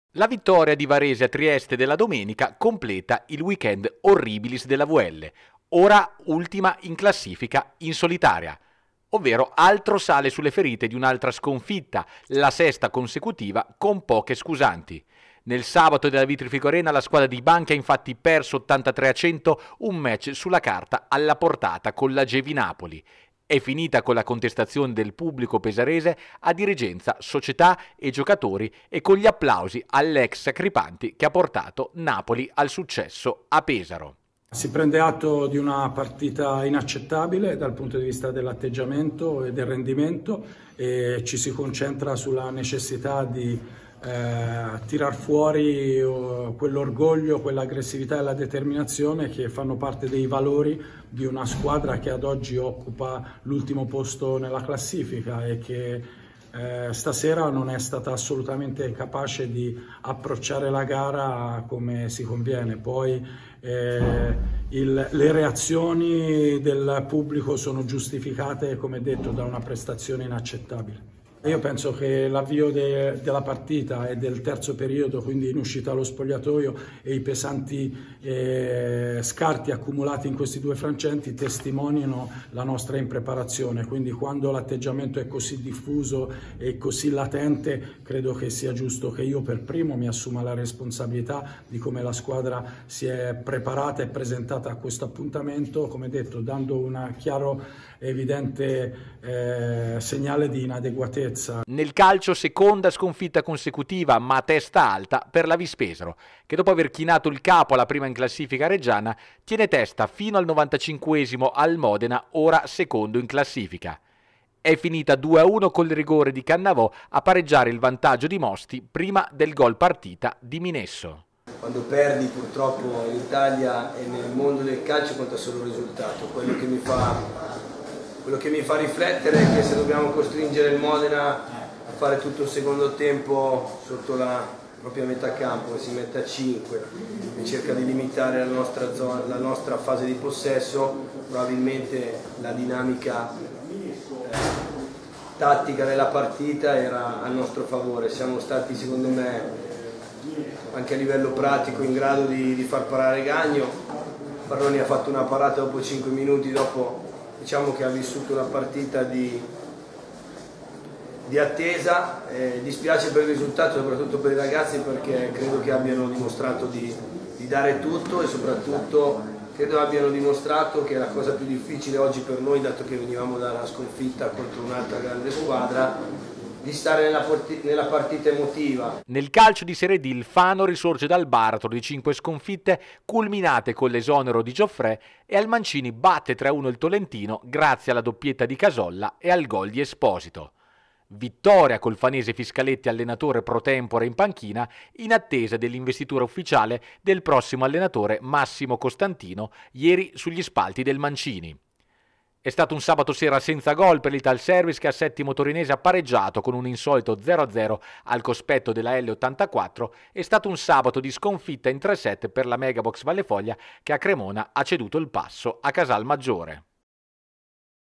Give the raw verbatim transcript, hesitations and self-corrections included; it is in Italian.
La vittoria di Varese a Trieste della domenica completa il weekend horribilis della V L, ora ultima in classifica in solitaria, ovvero altro sale sulle ferite di un'altra sconfitta, la sesta consecutiva con poche scusanti. Nel sabato della Vitrifico Arena la squadra di Banchi ha infatti perso ottantatré a cento, un match sulla carta alla portata con la Gevi Napoli. È finita con la contestazione del pubblico pesarese a dirigenza, società e giocatori e con gli applausi all'ex Sacripanti che ha portato Napoli al successo a Pesaro. Si prende atto di una partita inaccettabile dal punto di vista dell'atteggiamento e del rendimento e ci si concentra sulla necessità di eh, tirar fuori uh, quell'orgoglio, quell'aggressività e la determinazione che fanno parte dei valori di una squadra che ad oggi occupa l'ultimo posto nella classifica e che Eh, stasera non è stata assolutamente capace di approcciare la gara come si conviene. Poi eh, il, le reazioni del pubblico sono giustificate, come detto, da una prestazione inaccettabile. Io penso che l'avvio de, della partita e del terzo periodo, quindi in uscita allo spogliatoio, e i pesanti eh, scarti accumulati in questi due frangenti testimonino la nostra impreparazione. Quindi quando l'atteggiamento è così diffuso e così latente, credo che sia giusto che io per primo mi assuma la responsabilità di come la squadra si è preparata e presentata a questo appuntamento, come detto, dando un chiaro e evidente eh, segnale di inadeguatezza. Nel calcio seconda sconfitta consecutiva ma a testa alta per la Vispesaro, che dopo aver chinato il capo alla prima in classifica reggiana tiene testa fino al novantacinquesimo al Modena, ora secondo in classifica. È finita due a uno col rigore di Cannavò a pareggiare il vantaggio di Mosti prima del gol partita di Minesso. Quando perdi purtroppo in Italia e nel mondo del calcio conta solo il risultato. Quello che mi fa Quello che mi fa riflettere è che se dobbiamo costringere il Modena a fare tutto il secondo tempo sotto la propria metà campo, che si mette a cinque e cerca di limitare la nostra, zona, la nostra fase di possesso, probabilmente la dinamica eh, tattica della partita era a nostro favore. Siamo stati, secondo me, anche a livello pratico in grado di, di far parare Gagno. Parroni ha fatto una parata dopo cinque minuti, dopo diciamo che ha vissuto una partita di, di attesa. Eh, dispiace per il risultato, soprattutto per i ragazzi, perché credo che abbiano dimostrato di, di dare tutto e soprattutto credo abbiano dimostrato che la cosa più difficile oggi per noi, dato che venivamo da una sconfitta contro un'altra grande squadra, di stare nella, nella partita emotiva. Nel calcio di Serie D il Fano risorge dal baratro di cinque sconfitte culminate con l'esonero di Gioffrè e al Mancini batte tre a uno il Tolentino grazie alla doppietta di Casolla e al gol di Esposito. Vittoria col fanese Fiscaletti allenatore pro tempore in panchina in attesa dell'investitura ufficiale del prossimo allenatore Massimo Costantino ieri sugli spalti del Mancini. È stato un sabato sera senza gol per l'Italservice che a settimo torinese ha pareggiato con un insolito zero a zero al cospetto della L ottantaquattro. È stato un sabato di sconfitta in tre set per la Megabox Valle Foglia che a Cremona ha ceduto il passo a Casalmaggiore.